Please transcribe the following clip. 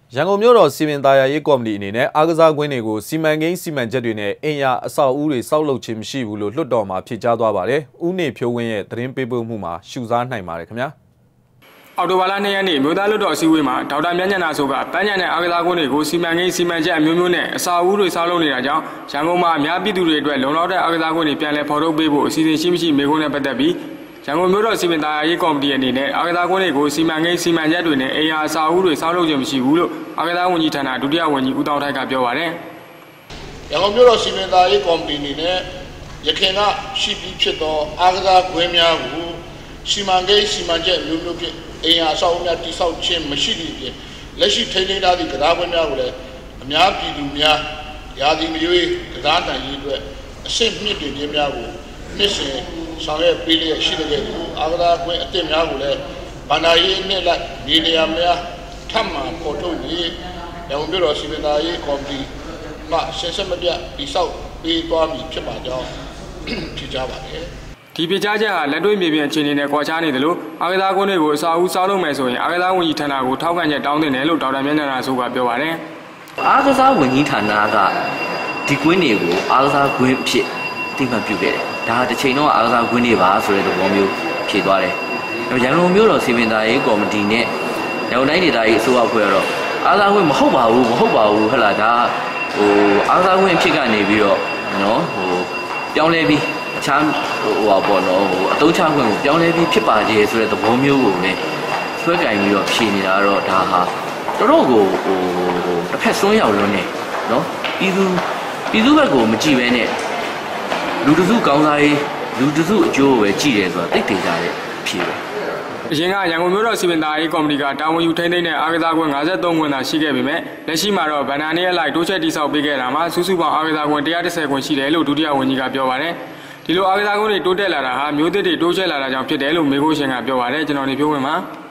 ရန်ကုန်မြို့တော်စီမံသားယာရေးကော်မတီအနေနဲ့အားကစားကွင်းတွေကိုစီမံကိန်းစီမံချက်တွေနဲ့အင်ယာအဆောက်အဦတွေစောက်လုပ်ခြင်းမရှိဘူးလို့လွှတ်တော်မှာဖြေကြားသွားပါတယ်။ဦးနေဖြိုးဝင်းရဲ့သတင်းပေးပို့မှုမှာရှုစားနိုင်ပါတယ်ခင်ဗျာ။အော်တိုဘာလ2ရက်နေ့မြို့သားလွှတ်တော်အစည်းအဝေးမှာဒေါက်တာမြတ်ညနာဆိုကပန်းညံတဲ့အားကစားကွင်းတွေကိုစီမံကိန်းစီမံချက်အမျိုးမျိုးနဲ့အဆောက်အဦတွေစောက်လုပ်နေတာကြောင့်ရန်ကုန်မှာအများပြည်သူတွေအတွက်လုံလောက်တဲ့အားကစားကွင်းတွေပြန်လည်ဖော်ထုတ်ပေးဖို့အစီအစဉ်ရှိမရှိမေးခွန်းနဲ့ပတ်သက်ပြီးရန်ကုန်မြို့တော်စီမံသားယာရေးကော်မတီအနေနဲ့အားကစားကွင်းတွေကိုစီမံကိန်းစီမံချက်တွေနဲ့အင်ယာအဆောက်အဦတွေစောက်လုပ်ခြင်းမရှိဘူးလို့အားကစားဝန်ကြီးဌာနဒုတိယဝန်ကြီးဦးတောင်ထိုက်ကပြောပါတယ်။ရန်ကုန်မြို့တော်စီမံသားယာရေးကော်မတီအနေနဲ့ရခိုင်ကရှိပြီးဖြစ်သောအားကစားကွင်းများကိုစီမံကိန်းစီမံချက်မျိုးမျိုးဖြင့်အင်ယာအဆောက်အဦများတည်ဆောက်ခြင်းမရှိသည့်အပြင်လက်ရှိထိန်းသိမ်းထားသည့်ကစားကွင်းများကိုလည်းအများပြည်သူများရာသီမရွေးကစားနိုင်ရေးအတွက်အဆင့်မြင့်တင်ခြင်းများကိုနှစ်စဉ်ဆောင်ရွက်ပေးလျက်ရှိတဲ့အားကစားကွင်းအသစ်များကိုလည်းဗန္ဒာရေးနဲ့လိုက်နေနေရာများထပ်မံပေါ်ထုတ်၍ရန်ကုန်မြို့တော်စီမံသားရေးကော်မတီမှဆင်ဆက်မပြတ်တည်ဆောက်ပေးသွားမည်ဖြစ်ပါကြောင်းဖြေကြားပါတယ်ဒီပြကြားချက်ဟာလက်တွေ့မြေပြင်အခြေအနေနဲ့ကွာခြားနေတယ်လို့အားကစားကွင်းတွေကိုအစာအုပ်စောက်လုပ်မယ်ဆိုရင်အားကစားဝန်ကြီးဌာနကိုထောက်ခံချက်တောင်းတင်တယ်လို့ဒေါက်တာမြတ်နာဆိုကပြောပါတယ်အားကစားဝန်ကြီးဌာနကဒီကွင်းတွေကိုအားကစားကွင်းဖြစ်တိမှတ်ပြုခဲ့တယ်ဒါတစ်ချိန်တော့အားကစားကွင်းတွေပါဆိုတဲ့သဘောမျိုးဖြေသွားတယ်ရန်ကုန်မြို့တော်စီမံသားရေးကော်မတီနဲ့ရန်ကုန်တိုင်းဒေသကြီးအစိုးရအဖွဲ့ကတော့အားကစားကွင်းမဟုတ်ပါဘူးဟဲ့လားဒါအားကစားကွင်းဖြစ်ကနေပြီးတော့နော်ပြောင်းလဲပြီးအခြားပေါ့နော်အတုံးချခွင့်ကိုပြောင်းလဲပြီးဖြစ်ပါသေးဆိုတဲ့သဘောမျိုးကိုလည်းဆွဲကင်ပြီးတော့ဖြေနေတာတော့ဒါဟာတော်တော်ကိုတစ်ဖက်စွန်းရောက်လွန်းနေနော်ပြည်သူဘက်ကိုမကြည့်ပဲနဲ့လူတစုကောင်းစားရေးလူတစုအကျိုးကိုပဲကြည့်တယ်ဆိုတာသိကြတဲ့ဖြေပဲအရင်ကရန်ကုန်မြို့တော်စီမံသားရေးကော်မတီကတာဝန်ယူထိန်းသိမ်းတဲ့အားကစားကွင်း53ကွင်းသာရှိခဲ့ပေမဲ့လက်ရှိမှာတော့ဗန္ဒာနယ်လိုက်တိုးချက်တိစောက်ပေးခဲ့တာမှာစုစုပေါင်းအားကစားကွင်း130ကွင်းရှိတယ်လို့ဒုတိယဝန်ကြီးကပြောပါတယ်ဒီလိုအားကစားကွင်းတွေတိုးတက်လာတာဟာမျိုးသစ်တွေတိုးချဲ့လာတာကြောင့်ဖြစ်တယ်လို့မေခိုးရှင်ကပြောပါတယ်ကျွန်တော်နေဖြိုးဝင်ပါ